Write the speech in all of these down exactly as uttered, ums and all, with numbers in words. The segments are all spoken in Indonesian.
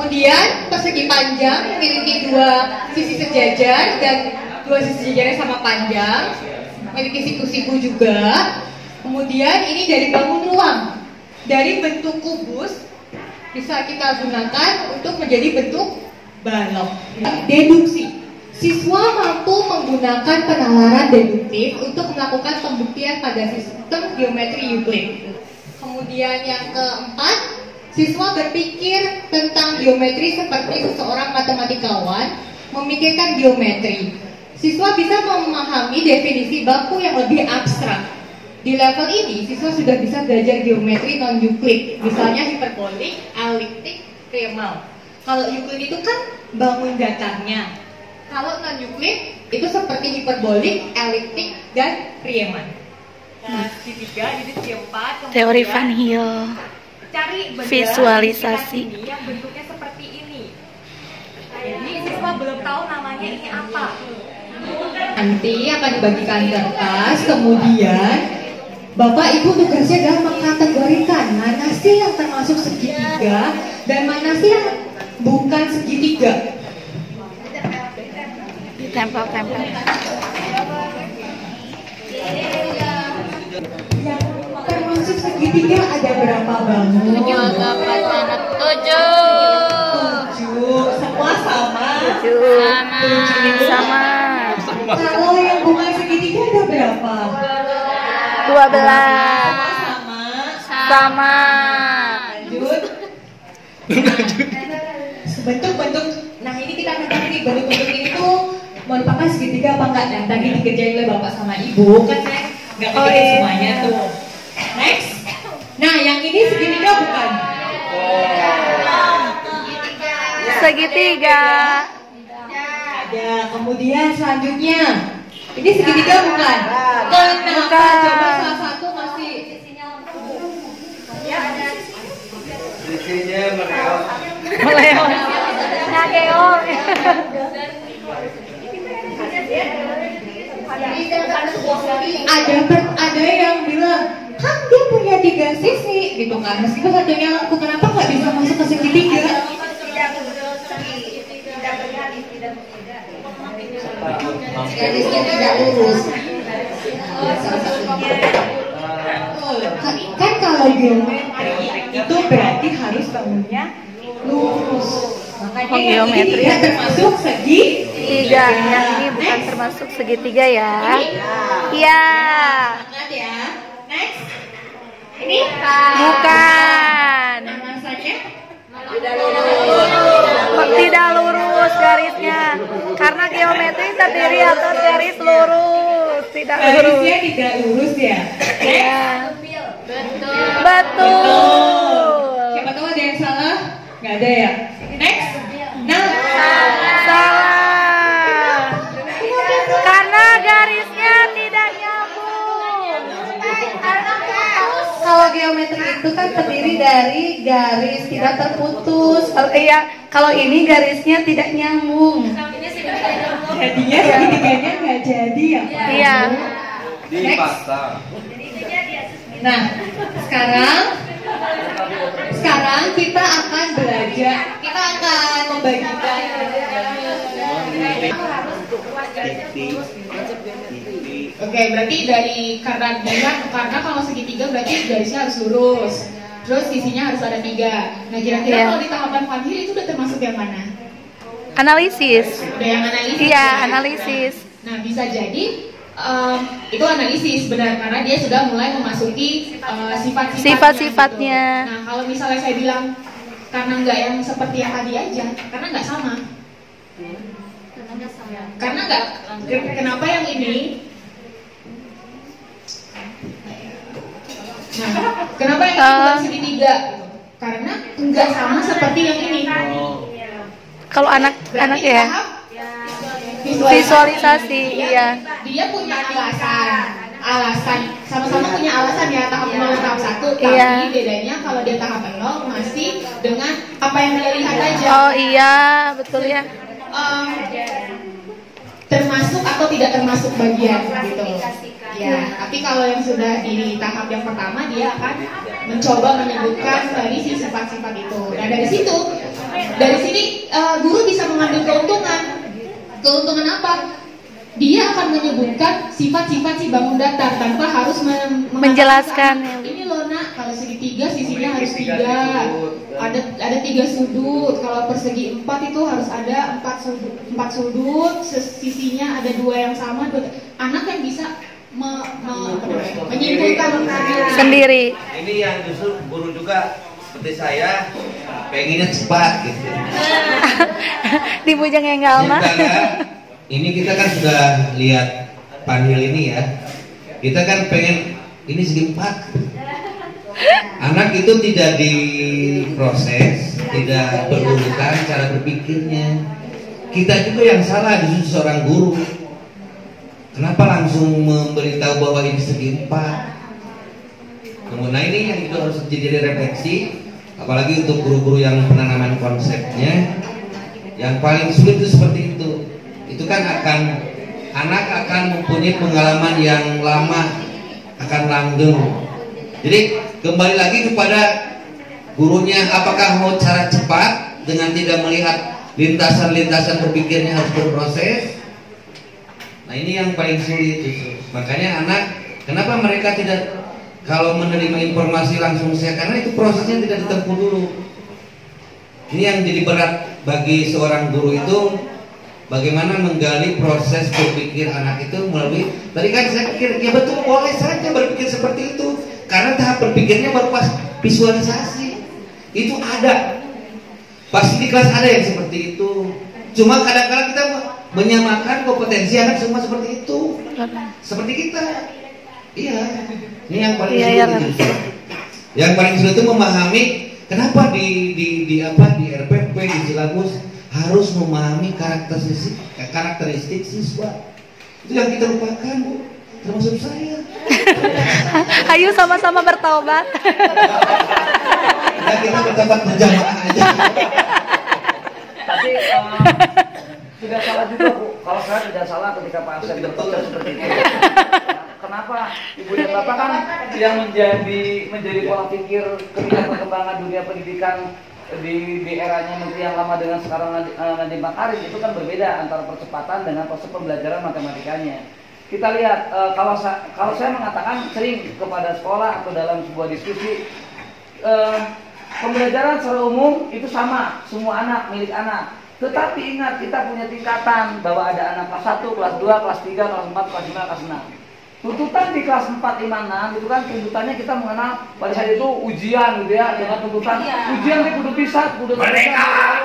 Kemudian persegi panjang memiliki dua sisi sejajar dan dua sisi sejajarnya sama panjang, memiliki siku-siku juga. Kemudian ini dari bangun ruang, dari bentuk kubus bisa kita gunakan untuk menjadi bentuk balok. Deduksi, siswa mampu menggunakan penalaran deduktif untuk melakukan pembuktian pada sistem geometri Euclid. Kemudian yang keempat, siswa berpikir tentang geometri seperti seseorang matematikawan memikirkan geometri. Siswa bisa memahami definisi baku yang lebih abstrak. Di level ini, siswa sudah bisa belajar geometri non-Euclid, misalnya hiperbolik, eliptik, Riemann. Kalau Euclid itu kan bangun datarnya. Kalau non-Euclid itu seperti hiperbolik, eliptik, dan Riemann. Nah, di tiga, di empat, teori Van Hill. Cari benda visualisasi ini yang bentuknya seperti ini. Jadi siswa belum tahu namanya ini apa. Nanti akan dibagikan kertas, kemudian Bapak Ibu tugasnya adalah mengkategorikan mana sih yang termasuk segitiga dan mana sih yang bukan segitiga. Ditempel-tempel. Yang termasuk segitiga ada berapa bangun? Tujuh, delapan, enam, tujuh. Tujuh. Semua sama. Tujuh. Sama. Sama. Kalau yang bukan segitiga ada berapa? Dua belas. Sama. Sama. Lanjut. Bentuk-bentuk. Nah ini kita akan cari bentuk-bentuk ini tuh merupakan segitiga apa enggak? Dan tadi dikerjain oleh bapak sama ibu kan saya nggak Oh, kerjain iya. semuanya tuh. Next. Nah yang ini segitiga bukan? Segitiga. Ada. Kemudian selanjutnya ini segitiga bukan? Kenapa? Bukan. Coba salah satu masih. Sisinya mereot. Meleon. Nageong. Ada per, ada yang bilang kan dia punya tiga sisi gitu kan, meskipun satunya lengkung, kenapa nggak bisa masuk ke segitiga? Garisnya tidak lurus. Kan, kan kalau geometri itu berarti harus bangunnya lurus. Makanya Oh, yang ini geometri. tidak termasuk segitiga. Tiga. Yang ini bukan termasuk segitiga ya. Iya. Ingat ya. Next. Ini Bukan. masanya Tidak lurus garisnya. Karena geometri terdiri atas garis lurus. Tidak lurus. garisnya tidak lurus ya. Iya. Betul. Betul. Siapa tahu ada yang salah? Nggak ada ya. Next. Nah. Salah. Karena garisnya tidak nyambung. Kalau geometri itu kan terdiri dari garis tidak terputus. Kalau iya, kalau ini garisnya tidak nyambung. Jadinya segitiganya nggak jadi ya Pak? Iya. Dipasang. Nah, sekarang sekarang kita akan belajar, kita akan membagikan. Oke, berarti dari karena bilang karena kalau segitiga berarti garisnya harus lurus, terus sisinya harus ada tiga. Nah, kira-kira Iya. kalau di tahapan Van Hill itu udah termasuk yang mana? Analisis. Udah yang analisis. Iya, ya? analisis. Nah, bisa jadi um, itu analisis benar karena dia sudah mulai memasuki uh, sifat-sifatnya. Sifat-sifatnya. Gitu. Nah, kalau misalnya saya bilang karena nggak yang seperti yang tadi aja, karena nggak sama. Karena nggak. Kenapa yang ini? Nah, kenapa yang ini bukan segitiga? Karena nggak sama seperti yang ini. Kalau anak-anak Berarti ya. tahap Visualisasi, iya. Dia punya alasan, alasan sama-sama punya alasan ya tahap nol dan tahap satu. Tapi Iya. bedanya kalau dia tahap nol masih dengan apa yang dia lihat aja. Oh iya, betul ya. Um, termasuk atau tidak termasuk bagian gitu. Ya, tapi kalau yang sudah di tahap yang pertama dia akan mencoba menyebutkan dari si sifat-sifat itu. Nah dari situ Dari sini uh, guru bisa mengambil keuntungan. Keuntungan apa? Dia akan menyebutkan sifat-sifat si bangun datar tanpa harus menjelaskan. Ini loh nak, kalau segitiga sisinya harus tiga, ada ada tiga sudut. Kalau persegi empat itu harus ada empat sudut, empat sudut. Sisinya ada dua yang sama. Dua. Anak yang bisa me, me, menyimpulkan sendiri. Ini yang justru guru juga seperti saya pengennya cepat gitu. Di bujang yang enggak alma. Ini kita kan sudah lihat panel ini ya. Kita kan pengen ini segi empat. Anak itu tidak diproses, tidak berurutan cara berpikirnya. Kita juga yang salah justru seorang guru. Kenapa langsung memberitahu bahwa ini segi empat? Nah ini yang itu harus jadi refleksi, apalagi untuk guru-guru yang penanaman konsepnya. Yang paling sulit itu seperti itu. Itu kan akan anak akan mempunyai pengalaman yang lama, akan langgeng. Jadi kembali lagi kepada gurunya, apakah mau cara cepat dengan tidak melihat lintasan-lintasan berpikirnya harus berproses. Nah ini yang paling sulit itu. Makanya anak, kenapa mereka tidak kalau menerima informasi langsung saya, karena itu prosesnya tidak ditempuh dulu. Ini yang jadi berat bagi seorang guru itu, bagaimana menggali proses berpikir anak itu melalui, tadi kan saya pikir, ya betul boleh saja berpikir seperti itu, karena tahap berpikirnya baru pas visualisasi, itu ada, pasti di kelas ada yang seperti itu. Cuma kadang-kadang kita menyamakan kompetensi anak semua seperti itu, seperti kita. Iya, ini yang paling iya, sulit. iya, Yang paling sulit itu memahami kenapa di di di apa di R P P di silabus harus memahami karakteristik karakteristik siswa. Itu yang kita lupakan, Bu, termasuk saya. Ayo sama-sama bertobat. Ya kita bertobat berjamaah aja. Tapi uh, tidak salah juga, Bu. Kalau saya tidak salah ketika Pak Asep berpikir seperti itu. Kenapa Ibu dan Bapak kan yang menjadi menjadi pola pikir ketika perkembangan dunia pendidikan di, di eranya Menteri yang lama dengan sekarang Nadiem Makarim itu kan berbeda antara percepatan dengan proses pembelajaran matematikanya. Kita lihat e, kalau saya kalau saya mengatakan sering kepada sekolah atau dalam sebuah diskusi e, pembelajaran secara umum itu sama, semua anak milik anak. Tetapi ingat kita punya tingkatan bahwa ada anak kelas satu, kelas dua, kelas tiga, kelas empat, kelas lima, kelas enam. Tuntutan di kelas empat, lima, enam itu kan tuntutannya kita mengenal pada saat itu ujian gitu ya, dengan tuntutan ujian dia kudu bisa, kudu merdeka.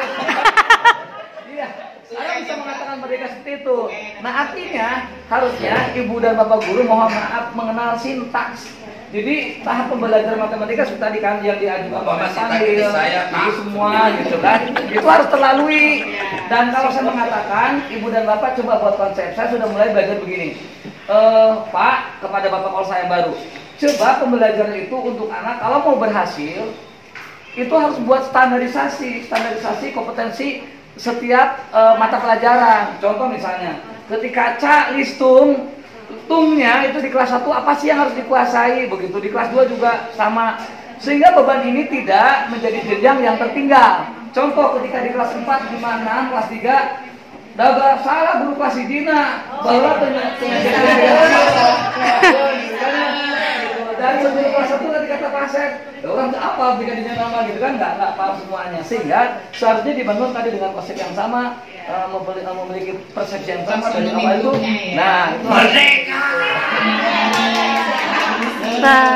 Iya, saya bisa mengatakan merdeka seperti itu. Nah artinya harusnya ibu dan bapak guru mohon maaf mengenal sintaks. Jadi tahap pembelajaran matematika seperti tadi kan yang diajukan Pak Sandil, itu semua gitu kan, itu harus terlalui. Dan kalau saya mengatakan ibu dan bapak coba buat konsep, saya sudah mulai belajar begini. Uh, Pak, kepada Bapak kalau saya baru, coba pembelajaran itu untuk anak kalau mau berhasil itu harus buat standarisasi, standarisasi kompetensi setiap uh, mata pelajaran. Contoh misalnya, ketika Ca listung, tungnya itu di kelas satu apa sih yang harus dikuasai, begitu di kelas dua juga sama, sehingga beban ini tidak menjadi jenjang yang tertinggal. Contoh ketika di kelas empat, lima, enam, kelas tiga daga salah guru kelas hijina bahwa ternyata dari guru kelas satu tadi kata Pak Asep, orang apa brigadenya nama gitu kan, nggak nggak paham semuanya, sehingga seharusnya dibangun tadi dengan konsep yang sama, uh, memiliki persepsi yang sama dari awal itu. Nah, itu merdeka. Nah.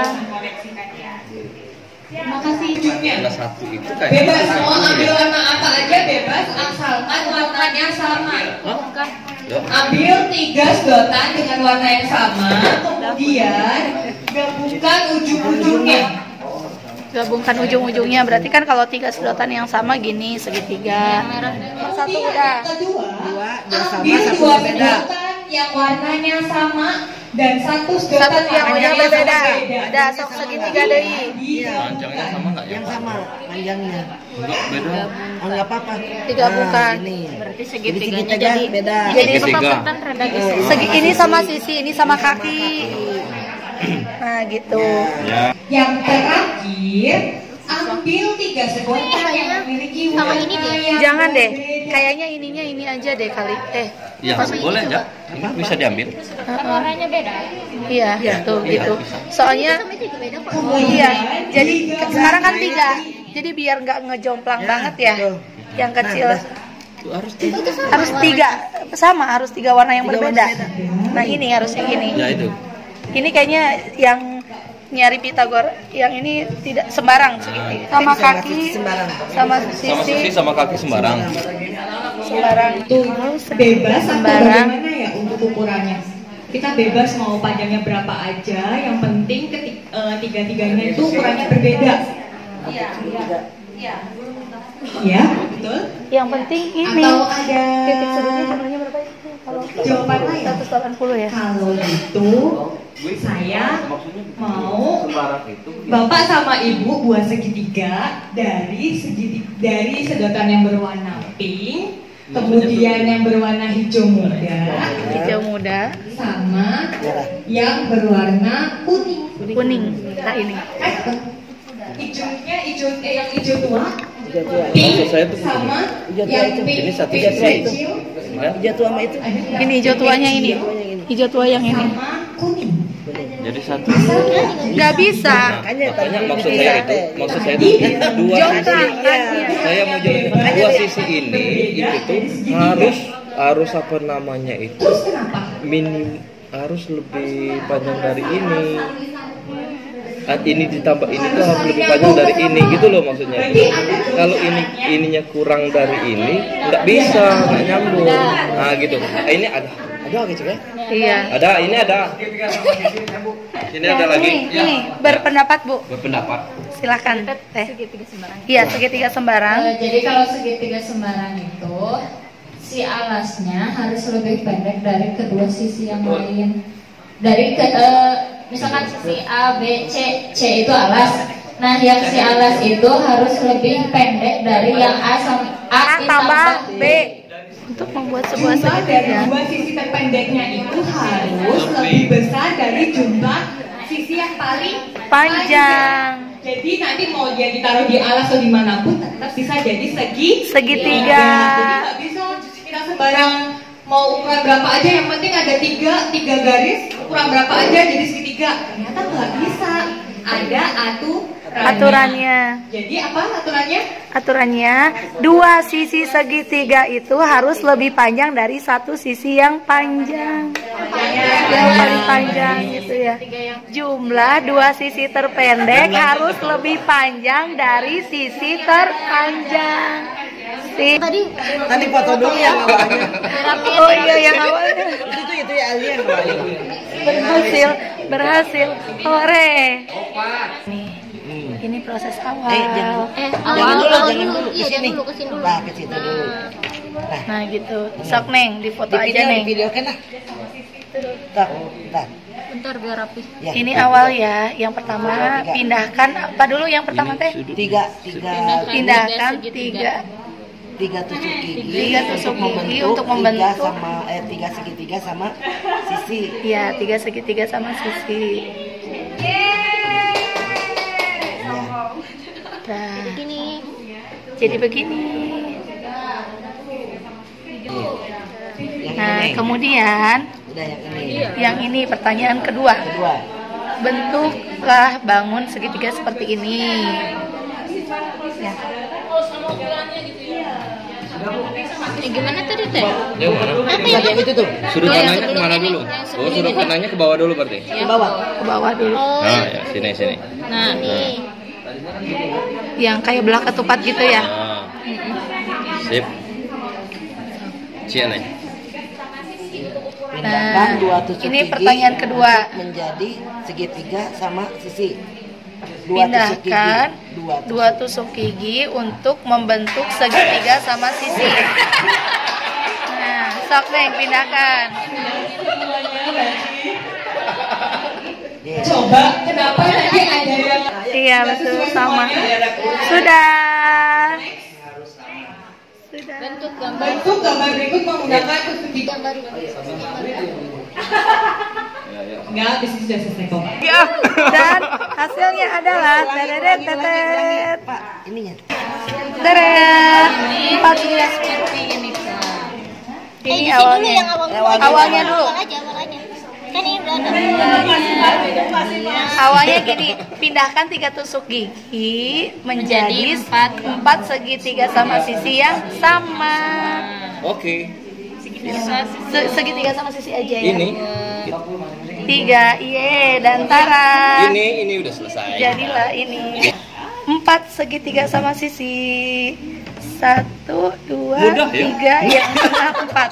Terima kasih ibunya. Satu itu kayak Bebas mau ambil warna apa aja bebas, asalkan warnanya sama. Ambil tiga sedotan dengan warna yang sama, kemudian gabungkan ujung-ujungnya. Gabungkan ujung-ujungnya, berarti kan kalau tiga sedotan yang sama gini segitiga. Satu udah. Kedua, ambil dua sedotan yang warnanya sama dan satu sedotan Satu yang warnanya udah berbeda. berbeda. Ada sok segitiga deui. Panjangnya sama nggak ya? Yang sama panjangnya. Enggak beda. Oh, nggak apa-apa. Digabungkan. Nah, ini. Berarti Jadi segitiganya segitiga jadi beda. Jadi Segitiga. kan rada geser. Segi ini sama sisi, ini sama kaki. Nah gitu. Ya. Yang terakhir, ambil ambil tiga sekotak yang memiliki sama warna ini deh. yang Jangan deh, berbeda. kayaknya ininya ini aja deh kali. Eh, Iya, boleh aja. Ini bisa diambil. Kan warnanya beda. iya, tuh gitu. Soalnya, Sama juga beda kok. iya. Jadi ke- sekarang kan tiga. Jadi biar nggak ngejomplang banget ya. Yang kecil Itu harus di. harus tiga, sama harus tiga warna yang berbeda. Nah ini harus yang ini. Ya itu. Ini kayaknya yang nyari Pitagor, yang ini tidak sembarang segini. Sama kaki, sama Sama sisi sisi sama kaki sembarang. sembarang. Itu bebas atau Sembarang. bagaimana ya untuk ukurannya? Kita bebas mau panjangnya berapa aja, yang penting ketik, eh, tiga-tiganya itu ukurannya berbeda. Iya, iya, iya. Ya, betul. Yang penting ini Atau ada titik sudutnya jumlahnya berapa itu? Kalau jawaban lain? seratus delapan puluh ya. Kalau gitu, saya mau Sembarang itu. Bapak sama Ibu buat segitiga dari segitiga dari sedotan yang berwarna pink, kemudian yang berwarna hijau muda, Hijau muda, sama yang berwarna kuning. kuning. Nah ini. Eh, hijaunya hijau eh, yang hijau tua, Maksud pink saya tuh sama hijau tua yang itu. pink Ini satu pink sisi. kecil, Hijau tua sama itu. Ini hijau tuanya ini. Hijau tua yang ini. sama kuning. Jadi satu. Nggak bisa. Makanya Makanya tadi maksud dibilang saya itu, teh. maksud saya itu dua Jomplang sisi. kan? Saya mau jawab dua sisi ini itu tuh harus harus apa namanya itu Terus kenapa? minim harus lebih panjang dari ini. Ah, ini ditambah ini tuh harus lebih panjang dari ini gitu loh maksudnya. Kalau ini ininya kurang dari ini nggak bisa nggak nyambung. Nah gitu. Nah, ini ada ada gitu ya? Iya. Ada ini ada. Ini ada Yang lagi. Ini, ini berpendapat Bu. Berpendapat. Silakan Teh. Segitiga sembarang. Iya, segitiga sembarang. Eh, jadi kalau segitiga sembarang itu si alasnya harus lebih pendek dari kedua sisi yang lain. Dari ke, eh, misalkan sisi A, B, C, C itu alas. Nah, yang si alas itu harus lebih pendek dari yang A sama A, A tambah B untuk membuat sebuah Jumlah dari segitiga. dua sisi terpendeknya itu harus lebih besar dari jumlah sisi yang paling Panjang. Jadi nanti mau dia ditaruh di alas atau dimanapun tetap bisa jadi segi Segitiga. Jadi nggak bisa kita sembarang mau ukuran berapa aja, yang penting ada tiga tiga garis ukuran berapa aja jadi segitiga. Ternyata nggak bisa. Ada aturannya. Aturannya. Jadi apa aturannya? Aturannya dua sisi segitiga itu harus lebih panjang dari satu sisi yang panjang. Yang paling panjang gitu ya. Jumlah dua sisi terpendek harus lebih panjang dari sisi terpanjang. Si- Tadi Tadi foto dulu yang awalnya. Oh iya yang awalnya Itu tuh itu ya Ali yang awalnya. berhasil, berhasil. Hore. Nih, ini proses awal. Eh, jangan. eh Jangan awal dulu, awal jangan dulu. dulu. Iya, Ke dia sini. dulu ke sini dulu. Nah, ke situ dulu. Nah gitu. Sok Neng, di foto Di aja video, di Neng. video kan lah. Bentar, bentar. Bentar biar rapi. Ya. Ini awal ya. Yang pertama pindahkan apa dulu yang pertama teh? Tiga, tiga, Pindahkan Segitiga. tiga tiga tusuk gigi. Tiga tusuk gigi untuk tiga membentuk. sama eh tiga segitiga sama sisi. Iya, tiga segitiga sama sisi. Nah, Begini. jadi begini. Yang Nah, ini. kemudian Udah yang ini. yang ini pertanyaan kedua. Kedua. Bentuklah bangun segitiga seperti ini. Ya. Eh, gimana tadi teh? Yang mana? Apa Yang ya? itu tuh. Sudut Oh, yang kanannya sebelum kemana ini, dulu? yang Oh, sebelum sudut ini. kanannya ke bawah dulu berarti. Ke bawah. Ke bawah dulu. Oh, Nah, ya sini sini. nah nih. Yang kayak belah ketupat gitu ya. Nah. Sip. Cia nih. Pindahkan dua tusuk ini gigi pertanyaan kedua. menjadi segitiga sama sisi. Dua tusuk gigi. Pindahkan Dua tusuk. dua tusuk gigi untuk membentuk segitiga sama sisi. Nah, sok Neng, pindahkan. Iya. Coba kenapa tadi ada yang Iya, nggak betul sesuai sama. semuanya? Sudah. Sudah. Bentuk gambar. Bentuk gambar berikut menggunakan tusuk gigi. Gambar. Enggak, di sini sudah selesai kok. Dan hasilnya adalah teret teret. Pak, ini ya. Teret. Empat belas. Seperti ini Kak. Ini Eh, dulu awalnya. yang awal Awalnya dulu. Awal aja, awal aja. Kan ini udah ada. Awalnya gini, pindahkan tiga tusuk gigi menjadi empat, empat segitiga sama sisi yang sama. Oke. Se- segitiga sama sisi aja ya. Ini. Tiga, iye, dan Tara. Ini ini udah selesai. Jadilah ini. Empat segitiga sama sisi. Satu, dua, Mudah, ya? tiga, yang tengah empat.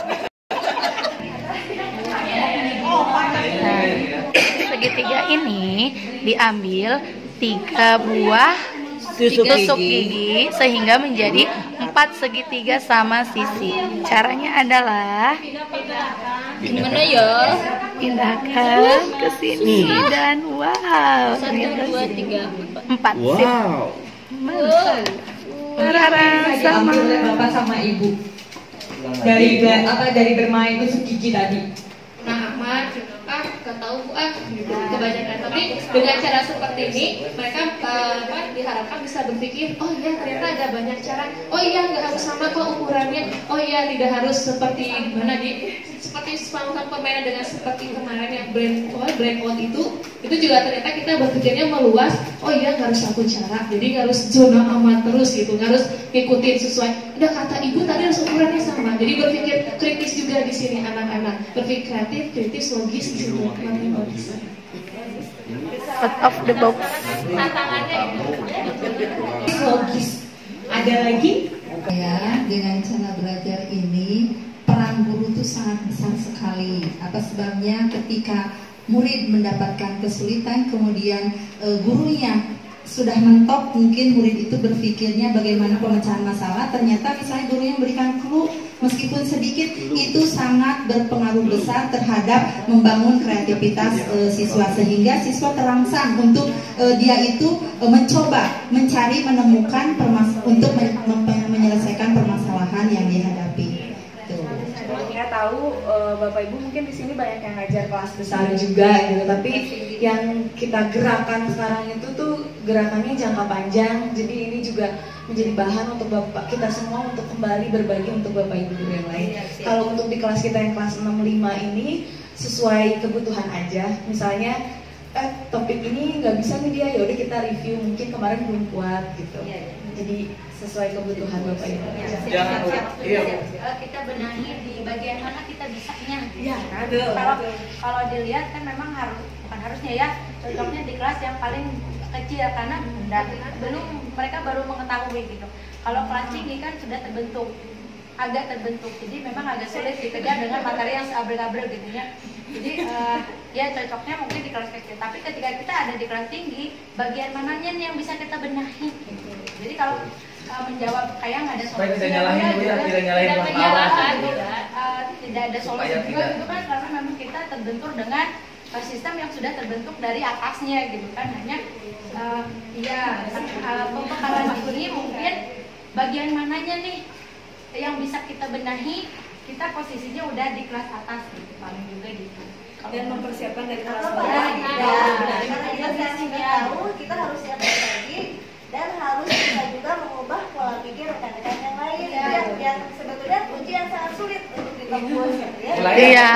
Nah, segitiga ini diambil tiga buah Tusuk tusuk gigi. gigi sehingga menjadi empat segitiga sama sisi. Caranya adalah Gimana ya? pindahkan ke sini dan wow, Satu, ternyata dua, tiga, empat. empat. Wow. Tarara sama. Diambil oleh bapak sama ibu dari bela- apa dari bermain tusuk gigi tadi. Nah, Ahmad, ah, gak tahu ah, gitu kebanyakan. Tapi dengan cara seperti ini, mereka uh, apa, diharapkan bisa berpikir, oh iya ternyata ada banyak cara. Oh iya nggak harus sama kok ukurannya. Oh iya tidak harus seperti gimana di seperti sepasang permainan dengan seperti kemarin yang brand oh, brand out itu, itu juga ternyata kita berpikirnya meluas. Oh iya nggak harus satu cara, jadi nggak harus zona aman terus gitu, nggak harus ngikutin sesuai. Udah kata ibu tadi harus ukurannya sama. Jadi berpikir kritis juga di sini anak-anak, berpikir kreatif, kritis, logis di sini teman-teman bisa. Out of the box. Tantangannya itu. Logis. Ada lagi? Ya, dengan cara belajar ini peran guru itu sangat besar sekali. Apa sebabnya? Ketika murid mendapatkan kesulitan, kemudian e, gurunya sudah mentok, mungkin murid itu berpikirnya bagaimana pemecahan masalah. Ternyata misalnya gurunya memberikan clue meskipun sedikit, itu sangat berpengaruh besar terhadap membangun kreativitas e, siswa, sehingga siswa terangsang untuk e, dia itu e, mencoba mencari menemukan permas untuk men menyelesaikan permasalahan yang dihadapi. Tuh. Saya tahu uh, Bapak Ibu mungkin di sini banyak yang ngajar kelas besar juga gitu, tapi yang kita gerakan sekarang itu tuh gerakannya jangka panjang. Jadi ini juga menjadi bahan untuk Bapak kita semua untuk kembali berbagi untuk Bapak Ibu guru yang lain. Kalau untuk di kelas kita yang kelas enam lima ini sesuai kebutuhan aja. Misalnya eh topik ini nggak bisa nih dia, yaudah kita review, mungkin kemarin belum kuat gitu. Jadi sesuai kebutuhan Bapak Ibu. Jangan iya. Kita benahi di bagian mana kita bisanya. Iya, Kalau kalau dilihat kan memang harus, bukan harusnya ya, cocoknya di kelas yang paling kecil karena belum mereka baru mengetahui gitu. Kalau kelas tinggi kan sudah terbentuk, agak terbentuk, jadi memang agak sulit dikejar dengan materi yang seabrek-abrek gitu ya. Jadi uh, ya cocoknya mungkin di kelas kecil, tapi ketika kita ada di kelas tinggi, bagian mananya nih yang bisa kita benahi gitu. Jadi kalau uh, menjawab kayak nggak ada solusi, tidak nyalahin dulu ya, tidak nyalahin tidak kelas menyalahkan, bawah. tidak, uh, tidak ada solusi Supaya juga tidak. gitu kan, karena memang kita terbentur dengan uh, sistem yang sudah terbentuk dari atasnya gitu kan. Hanya uh, ya uh, pembekalan ini mungkin bagian mananya nih yang bisa kita benahi, kita posisinya udah di kelas atas gitu, paling juga gitu. Dan mempersiapkan dari kelas Ya, bawah. ya, Karena kita sudah tahu, kita harus siap berbagi dan harus bisa juga mengubah pola pikir rekan-rekan yang lain. Yang, yang sebetulnya kunci yang sangat sulit untuk ditempuh. Ya. Iya.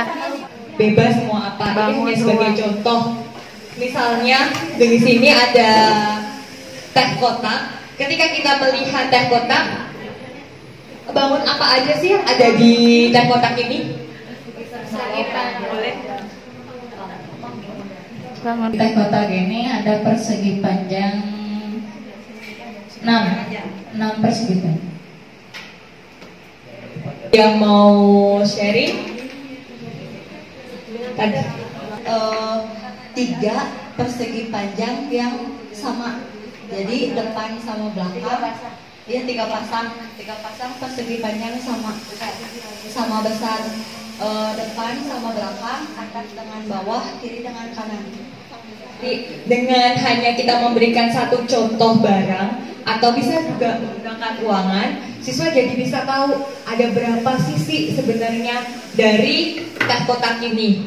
Bebas mau apa? Ini Bangun hanya sebagai ruang. contoh. Misalnya di sini ada teh kotak. Ketika kita melihat teh kotak, bangun apa aja sih yang ada di teh kotak ini? Bangun. Teh kotak ini ada persegi panjang enam, enam persegi panjang. Yang mau sharing? Tadi. Eh, tiga persegi panjang yang sama, jadi depan sama belakang. Iya, tiga pasang, tiga pasang persegi panjang sama, sama besar. Eh, depan sama belakang, atas dengan bawah, kiri dengan kanan. Jadi, dengan hanya kita memberikan satu contoh barang atau bisa juga menggunakan ruangan, siswa jadi bisa tahu ada berapa sisi sebenarnya dari teh kotak ini.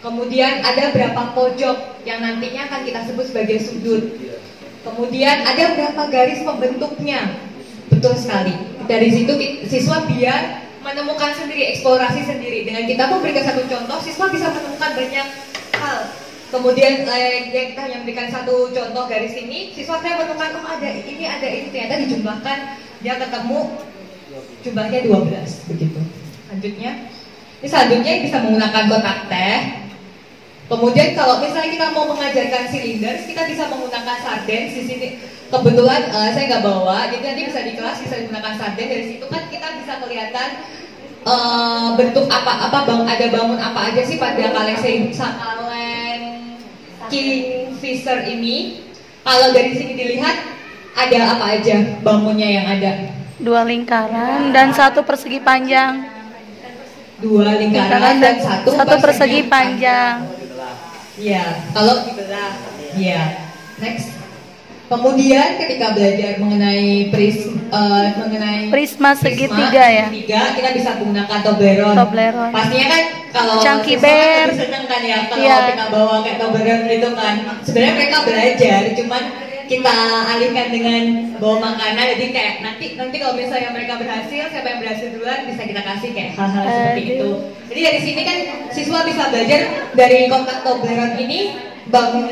Kemudian ada berapa pojok yang nantinya akan kita sebut sebagai sudut. Kemudian ada berapa garis pembentuknya. Betul sekali. Dari situ siswa biar menemukan sendiri, eksplorasi sendiri. Dengan kita memberikan satu contoh, siswa bisa menemukan banyak hal. Kemudian eh, yang kita hanya memberikan satu contoh garis ini, siswa saya menemukan oh ada ini, ada ini, ternyata dijumlahkan dia ketemu jumlahnya dua belas begitu. Selanjutnya, ini selanjutnya bisa menggunakan kotak teh. Kemudian kalau misalnya kita mau mengajarkan silinder, kita bisa menggunakan sarden. Di sini kebetulan uh, saya nggak bawa, jadi nanti bisa di kelas bisa digunakan sarden. Dari situ kan kita bisa kelihatan uh, bentuk apa-apa, bang ada bangun apa aja sih pada kaleng kaleng Kingfisher ini. Kalau dari sini dilihat ada apa aja bangunnya yang ada? Dua lingkaran dan satu persegi panjang. Dua lingkaran, lingkaran dan, dan satu, satu persegi, persegi panjang. Iya, kalau dibelah. Iya. Next. Kemudian ketika belajar mengenai prisma, uh, mengenai prisma segitiga ya. Segitiga, kita bisa menggunakan Toblerone. Toblerone. Pastinya kan kalau Chunky Bear seneng kan ya kalau yeah. kita bawa kayak Toblerone gitu kan. Sebenarnya mereka belajar, cuman kita alihkan dengan bawa makanan. Jadi kayak nanti nanti kalau misalnya mereka berhasil, siapa yang berhasil duluan bisa kita kasih kayak hal-hal uh, seperti itu. Jadi dari sini kan siswa bisa belajar dari kotak Toblerone ini bangun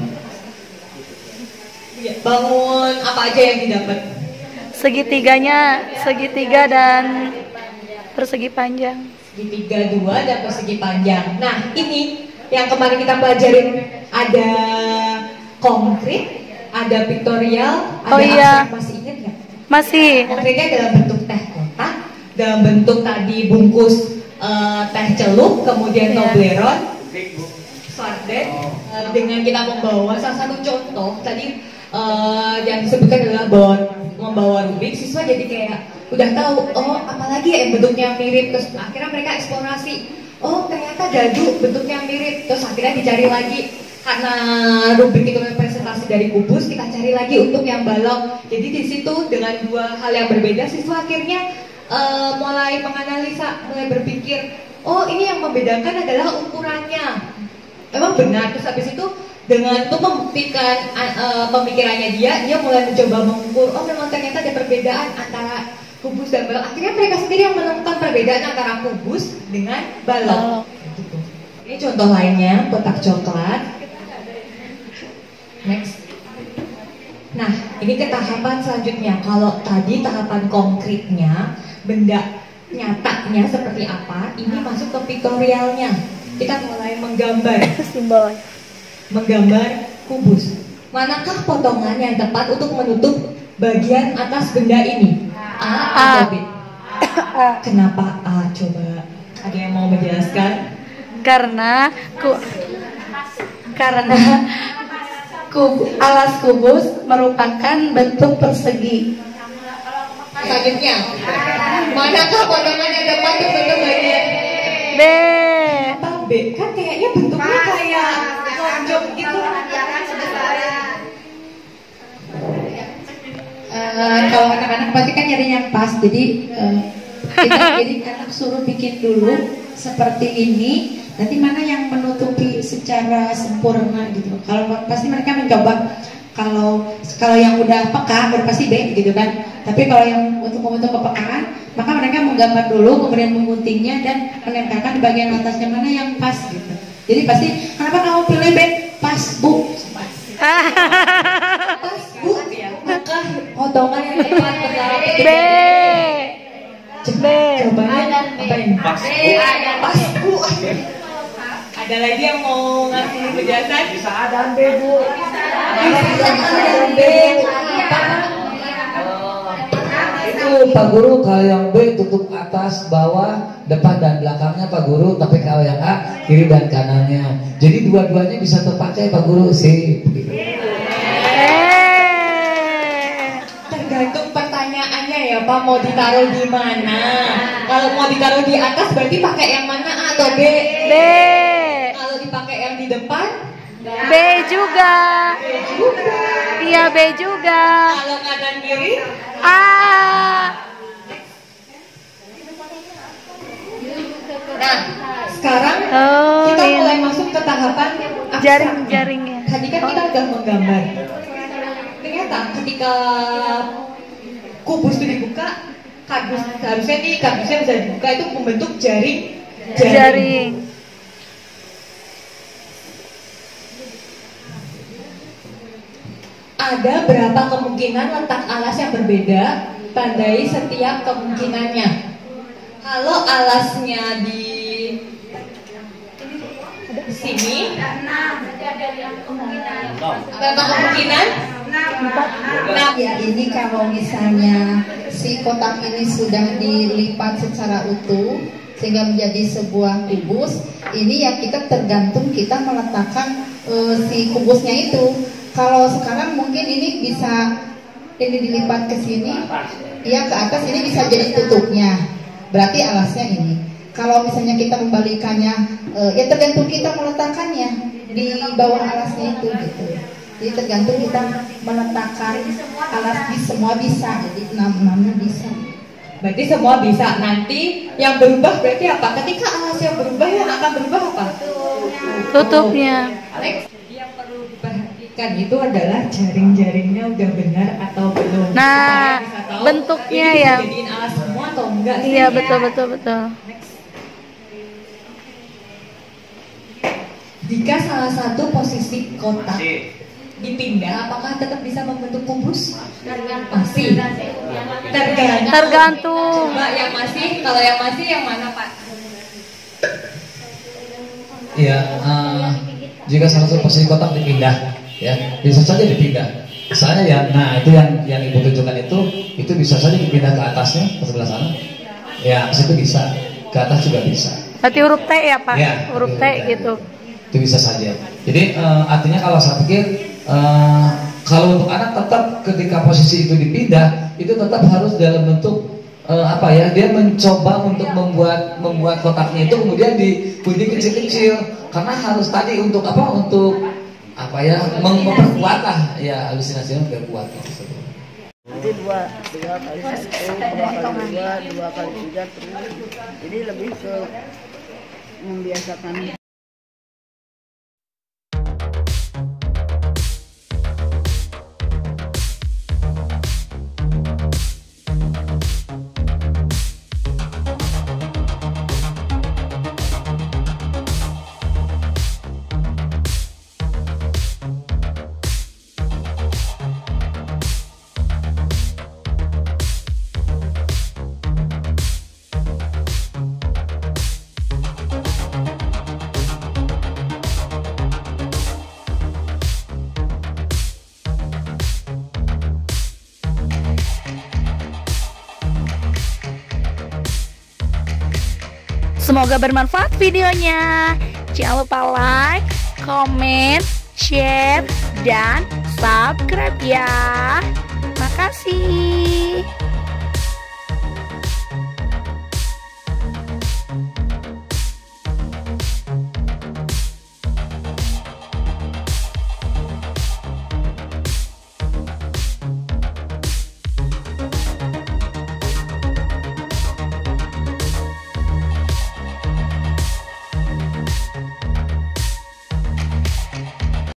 bangun apa aja yang didapat. Segitiganya, segitiga dan persegi panjang. Segitiga dua dan persegi panjang. Nah ini yang kemarin kita pelajarin ada konkret, ada pictorial, ada oh, iya. abstrak. Masih ingat nggak? Masih. Konkretnya dalam bentuk teh kotak, dalam bentuk tadi bungkus uh, teh celup, kemudian yeah. Toblerone, sarden. Uh, dengan kita membawa salah satu contoh tadi uh, yang disebutkan adalah bawa membawa Rubik, siswa jadi kayak udah tahu oh apalagi ya yang bentuknya mirip, terus akhirnya mereka eksplorasi. Oh ternyata dadu bentuknya mirip, terus akhirnya dicari lagi. Karena Rubik itu representasi dari kubus, kita cari lagi untuk yang balok. Jadi di situ dengan dua hal yang berbeda, siswa akhirnya uh, mulai menganalisa, mulai berpikir, oh ini yang membedakan adalah ukurannya. Emang benar. Terus habis itu dengan untuk membuktikan uh, pemikirannya dia, dia mulai mencoba mengukur. Oh memang ternyata ada perbedaan antara kubus dan balok. Akhirnya mereka sendiri yang menemukan perbedaan antara kubus dengan balok. Gitu. Ini contoh lainnya, kotak coklat. Next. Nah, ini ke tahapan selanjutnya. Kalau tadi tahapan konkretnya, benda nyatanya seperti apa, ini masuk ke pictorialnya. Kita mulai menggambar simbol, menggambar kubus. Manakah potongan yang tepat untuk menutup bagian atas benda ini? A atau B? Kenapa A? Coba ada yang mau menjelaskan? Karena ku, karena Kub, alas kubus merupakan bentuk persegi. Selanjutnya, manakah potongan yang dapat untuk bentuk bagian? B. Apa B? Kan kayaknya bentuknya kayak lonjong gitu. Uh, kalau anak-anak pasti kan nyari yang pas, jadi uh, kita, jadi anak suruh bikin dulu seperti ini. Nanti mana yang menutupi secara sempurna gitu. Kalau pasti mereka mencoba kalau kalau yang udah peka baru pasti B gitu kan. Tapi kalau yang untuk membentuk kepekaan, maka mereka menggambar dulu, kemudian mengguntingnya dan menempelkan di bagian atasnya mana yang pas gitu. Jadi pasti kenapa kamu pilih B? Pas bu. Pas bu. Maka potongan yang tepat B. B. Jawabannya apa ini? Pas bu. Pas bu. Ada lagi yang mau ngasih penjelasan? Bisa ada B bu. Bisa ada B. Itu Pak Guru, kalau yang B tutup atas, bawah, depan dan belakangnya Pak Guru. Tapi kalau yang A kiri dan kanannya. Jadi dua-duanya bisa terpakai Pak Guru sih. Tergantung pertanyaannya ya Pak, mau ditaruh di mana? Kalau mau ditaruh di atas berarti pakai yang mana, A atau B? B. Kalau dipakai yang di depan? B juga. B juga. Iya B juga. Kalau kanan kiri? A. Nah, sekarang oh, kita mulai mulai masuk ke tahapan jaring-jaringnya. Tadi kan kita udah menggambar. Ternyata ketika kubus itu dibuka, kardus harusnya nih kardusnya bisa dibuka itu membentuk jaring. Jaring. Jaring. Ada berapa kemungkinan letak alas yang berbeda? Tandai setiap kemungkinannya. Kalau alasnya di sini, berapa kemungkinan? Nah, ya ini kalau misalnya si kotak ini sudah dilipat secara utuh sehingga menjadi sebuah kubus, ini ya kita tergantung kita meletakkan uh, si kubusnya itu. Kalau sekarang mungkin ini bisa ini dilipat ke sini, ya ke atas ini bisa jadi tutupnya. Berarti alasnya ini. Kalau misalnya kita membalikannya, uh, ya tergantung kita meletakkannya di bawah alasnya itu gitu. Jadi tergantung kita meletakkan alas di semua bisa, jadi enam-enamnya bisa. Berarti semua bisa. Nanti yang berubah berarti apa? Ketika alas yang berubah yang akan berubah apa? Tutupnya. Alex, yang perlu diperhatikan itu adalah jaring-jaringnya udah benar atau belum. Nah, tahu, bentuknya ini ya. Jadiin alas semua atau enggak? Iya, betul betul betul. Jika salah satu posisi kotak dipindah, apakah tetap bisa membentuk kubus? Masih. Tergantung. Tergantung. Coba yang masih, kalau yang masih yang mana Pak? Ya, uh, jika salah satu posisi kotak dipindah, ya bisa saja dipindah. Misalnya ya, nah itu yang yang ibu tunjukkan itu, itu bisa saja dipindah ke atasnya ke sebelah sana. Ya, ke situ bisa, ke atas juga bisa. Berarti huruf T ya Pak? Ya, huruf T gitu. Itu bisa saja. Jadi uh, artinya kalau saya pikir uh, kalau untuk anak tetap ketika posisi itu dipindah, itu tetap harus dalam bentuk uh, apa ya? Dia mencoba untuk membuat membuat kotaknya itu kemudian digunting kecil-kecil karena harus tadi untuk apa? Untuk apa ya? Mem- memperkuat lah ya halusinasinya biar kuat. Nanti dua, dua kali satu, dua kali dua, dua kali tiga terus. Jadi lebih ke membiasakan. Semoga bermanfaat videonya. Jangan lupa like, comment, share, dan subscribe ya. Makasih.